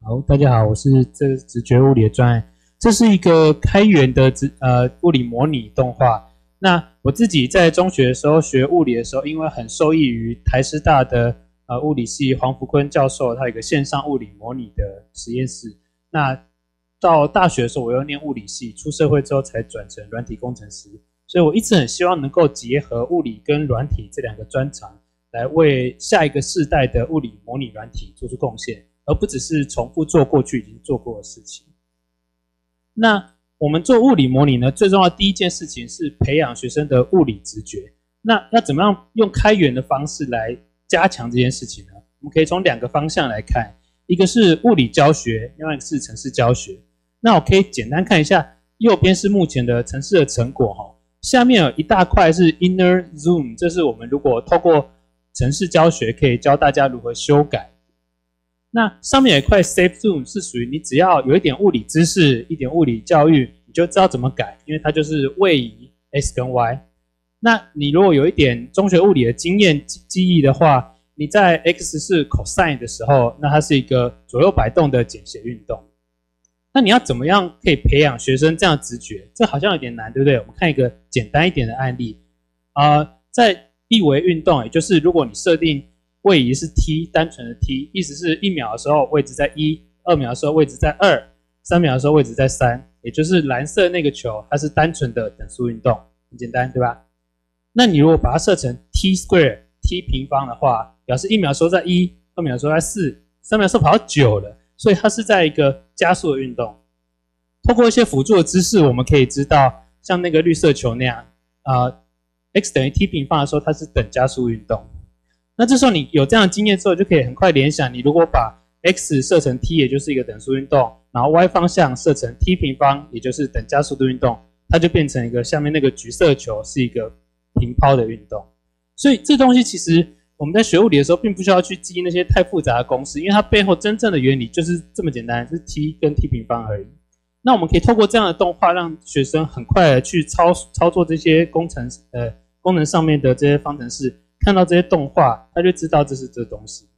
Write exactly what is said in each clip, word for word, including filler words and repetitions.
好，大家好，我是这直觉物理的专案。这是一个开源的直呃物理模拟动画。那我自己在中学的时候学物理的时候，因为很受益于台师大的呃物理系黄福坤教授，他有一个线上物理模拟的实验室。那到大学的时候，我又念物理系，出社会之后才转成软体工程师。所以我一直很希望能够结合物理跟软体这两个专长，来为下一个世代的物理模拟软体做出贡献。而不只是重复做过去已经做过的事情。那我们做物理模拟呢，最重要的第一件事情是培养学生的物理直觉。那要怎么样用开源的方式来加强这件事情呢？我们可以从两个方向来看，一个是物理教学，另外一个是程式教学。那我可以简单看一下，右边是目前的程式的成果哈，下面有一大块是 Inner Zoom， 这是我们如果透过程式教学可以教大家如何修改。那上面有一块 Safe Zoom 是属于你只要有一点物理知识、一点物理教育，你就知道怎么改，因为它就是位移 x 跟 y。那你如果有一点中学物理的经验记忆的话，你在 x 是 cosine 的时候，那它是一个左右摆动的简谐运动。那你要怎么样可以培养学生这样的直觉？这好像有点难，对不对？我们看一个简单一点的案例。呃，在一维运动，也就是如果你设定位移是 t， 单纯的 t， 意思是一秒的时候位置在一，二秒的时候位置在二，三秒的时候位置在三，也就是蓝色那个球，它是单纯的等速运动，很简单，对吧？那你如果把它设成 t square t 平方的话，表示一秒的时候在一，二秒的时候在四，三秒的时候跑到九了，所以它是在一个加速的运动。透过一些辅助的知识，我们可以知道，像那个绿色球那样，呃 x 等于 t 平方的时候，它是等加速运动。那这时候你有这样的经验之后，就可以很快联想，你如果把 x 设成 t， 也就是一个等速运动，然后 y 方向设成 t 平方，也就是等加速度运动，它就变成一个下面那个橘色球是一个平抛的运动。所以这东西其实我们在学物理的时候，并不需要去记那些太复杂的公式，因为它背后真正的原理就是这么简单，就是 t 跟 t 平方而已。那我们可以透过这样的动画，让学生很快的去操操作这些工程呃功能上面的这些方程式。看到这些动画，他就知道这是这东西。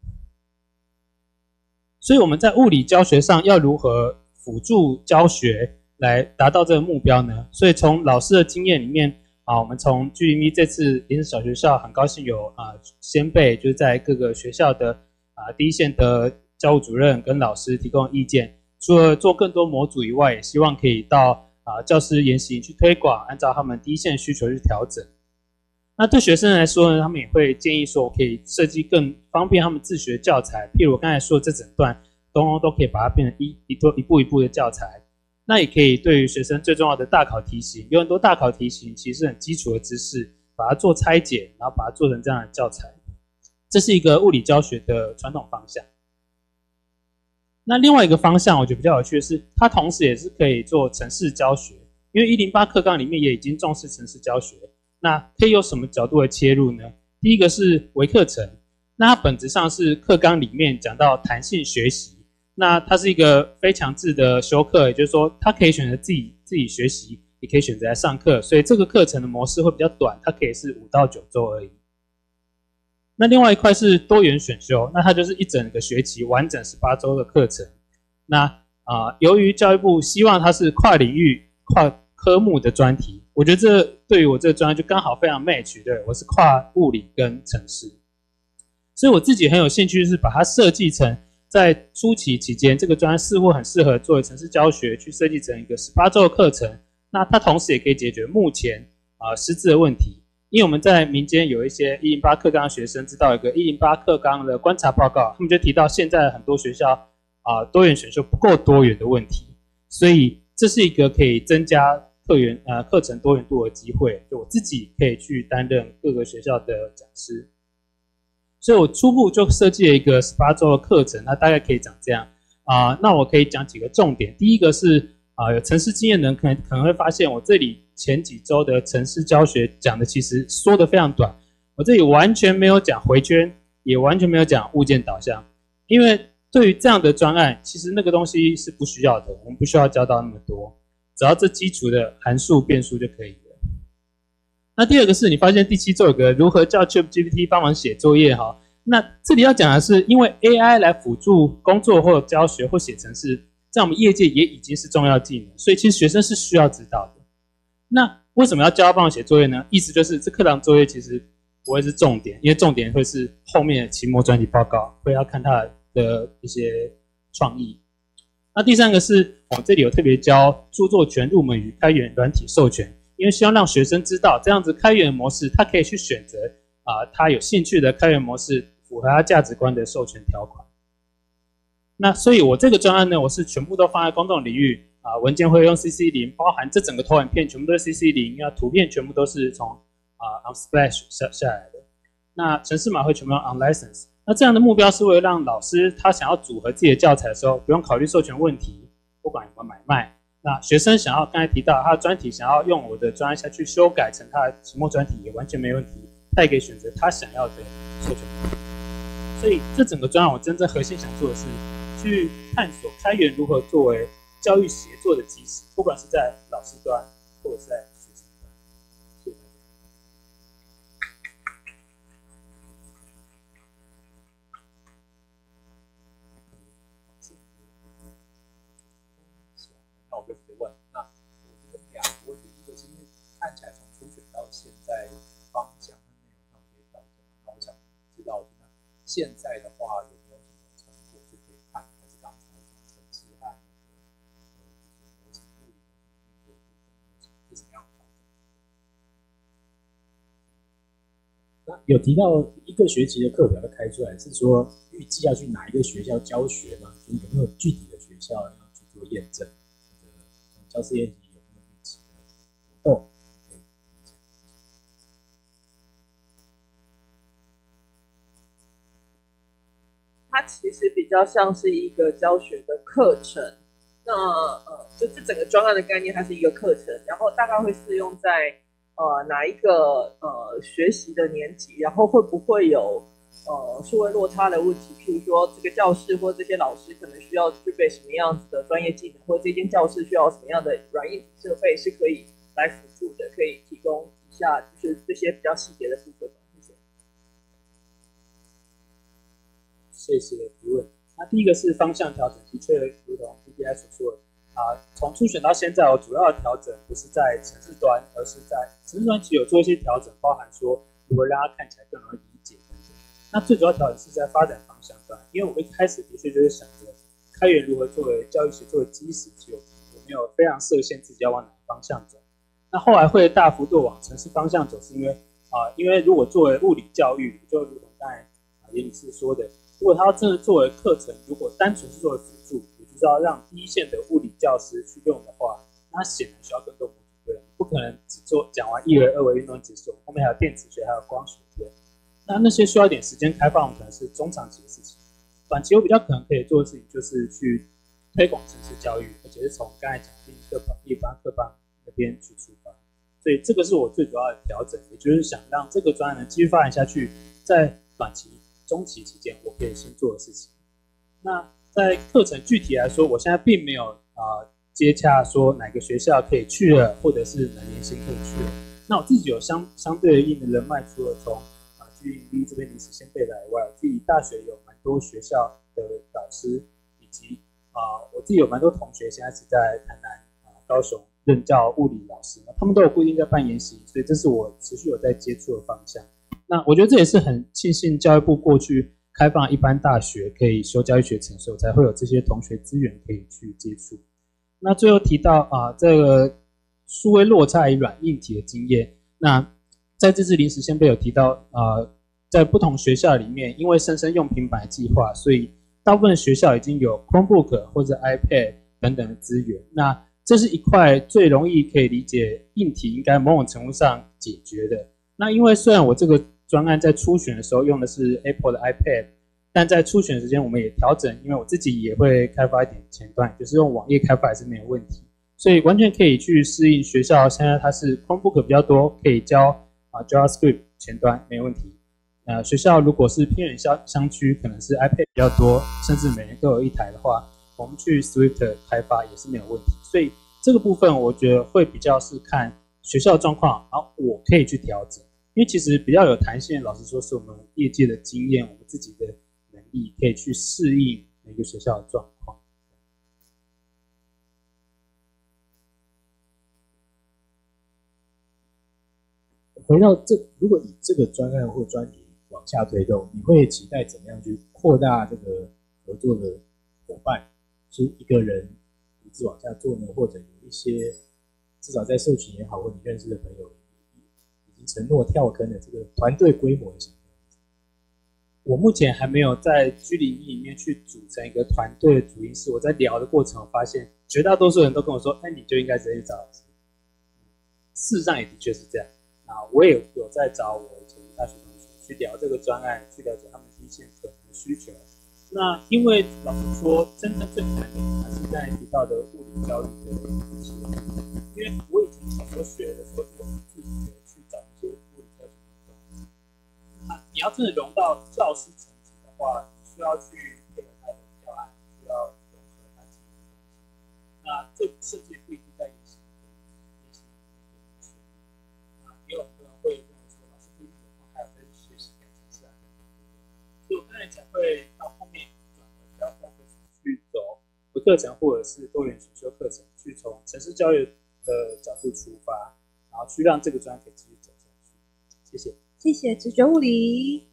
所以我们在物理教学上要如何辅助教学来达到这个目标呢？所以从老师的经验里面啊，我们从 G M E 这次联合小学校很高兴有啊先辈就是在各个学校的啊第一线的教务主任跟老师提供意见，除了做更多模组以外，也希望可以到啊教师研习营去推广，按照他们第一线需求去调整。那对学生来说呢，他们也会建议说，我可以设计更方便他们自学教材，譬如我刚才说的这整段，通通都可以把它变成一一步一步一步的教材。那也可以对于学生最重要的大考题型，有很多大考题型其实是很基础的知识，把它做拆解，然后把它做成这样的教材。这是一个物理教学的传统方向。那另外一个方向，我觉得比较有趣的是，它同时也是可以做程式教学，因为一零八课纲里面也已经重视程式教学。那可以有什么角度的切入呢？第一个是微课程，那它本质上是课纲里面讲到弹性学习，那它是一个非强制的修课，也就是说，它可以选择自己自己学习，也可以选择来上课，所以这个课程的模式会比较短，它可以是五到九周而已。那另外一块是多元选修，那它就是一整个学期完整十八周的课程。那啊、呃，由于教育部希望它是跨领域、跨科目的专题，我觉得这对于我这个专业就刚好非常 match， 对，我是跨物理跟程式，所以我自己很有兴趣是把它设计成在初期期间，这个专业似乎很适合作为程式教学，去设计成一个十八周的课程。那它同时也可以解决目前啊、呃、师资的问题，因为我们在民间有一些一零八课纲的学生知道有个一零八课纲的观察报告，他们就提到现在很多学校啊、呃、多元选修不够多元的问题，所以这是一个可以增加课源呃课程多元度的机会，就我自己可以去担任各个学校的讲师，所以我初步就设计了一个十八周的课程，它大概可以长这样啊、呃。那我可以讲几个重点，第一个是啊、呃、有程式经验的人可能可能会发现，我这里前几周的程式教学讲的其实说的非常短，我这里完全没有讲回圈，也完全没有讲物件导向，因为对于这样的专案，其实那个东西是不需要的，我们不需要教到那么多。只要这基础的函数变数就可以了。那第二个是你发现第七周有个如何叫 ChatGPT 帮忙写作业哈， 那这里要讲的是，因为 A I 来辅助工作或教学或写程式，在我们业界也已经是重要技能，所以其实学生是需要知道的。那为什么要教他帮我写作业呢？意思就是这课堂作业其实不会是重点，因为重点会是后面的期末专题报告，会要看他的一些创意。那第三个是我们这里有特别教著作权入门与开源软体授权，因为希望让学生知道这样子开源模式，他可以去选择啊、呃、他有兴趣的开源模式，符合他价值观的授权条款。那所以我这个专案呢，我是全部都放在公众领域啊、呃，文件会用 C C 零，包含这整个投影片全部都是 C C 零，那图片全部都是从啊、呃、Unsplash 下下来的。那程式码会全部用 Unlicensed。那这样的目标是为了让老师他想要组合自己的教材的时候，不用考虑授权问题，不管有没有买卖。那学生想要刚才提到他的专题想要用我的专案下去修改成他的期末专题也完全没问题，他也可以选择他想要的授权问题。所以这整个专案我真正核心想做的是去探索开源如何作为教育协作的基石，不管是在老师端或者是在学生端。谢谢大家。 那我就直接问，那我觉得两个问题，一个是因为看起来从初选到现在方向和内容上可以调整，那我想知道，那现在的话有没有什么成果是可以看，还是刚才讲程式和那个呃模型物理模型运作部分是什么样的调整？ 那有提到一个学期的课表都开出来，是说预计要去哪一个学校教学吗？就是有没有具体的学校要去做验证？教师研习有没有预期的活动？ 它其实比较像是一个教学的课程，那呃，就这整个专案的概念，它是一个课程，然后大概会适用在呃哪一个呃学习的年级，然后会不会有呃数位落差的问题？譬如说，这个教室或这些老师可能需要具备什么样子的专业技能，或者这间教室需要什么样的软硬体设备是可以来辅助的，可以提供一下，就是这些比较细节的部分。 谢谢提问。那第一个是方向调整，的确如同 P P I 所说的啊，从初选到现在，我主要的调整不是在程式端，而是在程式端其实有做一些调整，包含说如何让它看起来更容易理解等等。那最主要调整是在发展方向端，因为我一开始的确就是想着开源如何作为教育协作的基石，就我没有非常设限自己要往哪个方向走。那后来会大幅度往程式方向走，是因为啊，因为如果作为物理教育，就如同刚才啊严女士说的。如果他要真的作为课程，如果单纯是作为辅助，也就是要让第一线的物理教师去用的话，那显然需要更多模组对，不可能只做讲完一维、二维运动结束，后面还有电子学，还有光学对。那那些需要一点时间开放，可能是中长期的事情。短期我比较可能可以做的事情，就是去推广程式教育，而且是从刚才讲的课纲、一般课纲那边去出发。所以这个是我最主要的调整，也就是想让这个专案能继续发展下去，在短期。中期期间我可以先做的事情。那在课程具体来说，我现在并没有啊、呃、接洽说哪个学校可以去了，或者是哪年薪可以去了。那我自己有相相对应的人脉，除了从啊 G M B 这边临时先辈来以外，我自己大学有蛮多学校的导师，以及啊、呃、我自己有蛮多同学现在是在台南啊、呃、高雄任教物理老师，他们都有固定在办研习，所以这是我持续有在接触的方向。那我觉得这也是很庆幸教育部过去开放一般大学可以修教育学程，所以才会有这些同学资源可以去接触。那最后提到啊，这个数位落差与软硬体的经验，那在这次临时先辈有提到啊，在不同学校里面，因为生生用平板计划，所以大部分学校已经有 Chromebook 或者 iPad 等等的资源。那这是一块最容易可以理解硬体应该某种程度上解决的。那因为虽然我这个专案在初选的时候用的是 Apple 的 iPad， 但在初选时间我们也调整，因为我自己也会开发一点前端，就是用网页开发还是没有问题，所以完全可以去适应学校现在它是 Chromebook 比较多，可以教啊 JavaScript 前端没有问题。呃，学校如果是偏远乡乡区，可能是 iPad 比较多，甚至每人都有一台的话，我们去 Swift 开发也是没有问题。所以这个部分我觉得会比较是看学校状况，然后我可以去调整。 因为其实比较有弹性，老实说是我们业界的经验，我们自己的能力可以去适应每个学校的状况。 回到这，如果以这个专案或专题往下推动，你会期待怎么样去扩大这个合作的伙伴？是一个人一直往下做呢，或者有一些至少在社群也好，或你认识的朋友已经承诺跳坑的这个团队规模的想法？ 我目前还没有在居零一里面去组成一个团队的主因是我在聊的过程，我发现绝大多数人都跟我说：“哎，你就应该直接去找老师。”事实上也的确是这样。啊，我也有在找我以前的大学同学去聊这个专案，去了解他们第一线可能的需求。那因为老实说，真正最难的还是在提到的物理教育的一些，因为我以前小时候学的时候，我自己去找一些物理教学的那你要真的融到教师层级的话，你需要去配合他的教案，需要融合他自己的东西。那这甚至不一定在研习研习里面学。那也有很多人会认为说，老师不一定有空，还有在学习跟城市啊等等。所以我刚才才会到后面转而比较 focus 去走不课程或者是多元选修课程，去从城市教育的角度出发，然后去让这个专案可以继续走下去。谢谢。 谢谢直觉物理。